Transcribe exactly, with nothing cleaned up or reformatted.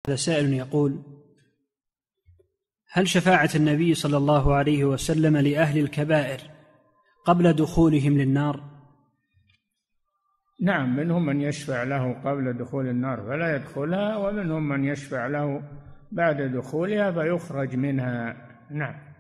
هذا سائل يقول: هل شفاعة النبي صلى الله عليه وسلم لأهل الكبائر قبل دخولهم للنار؟ نعم، منهم من يشفع له قبل دخول النار فلا يدخلها، ومنهم من يشفع له بعد دخولها فيخرج منها. نعم.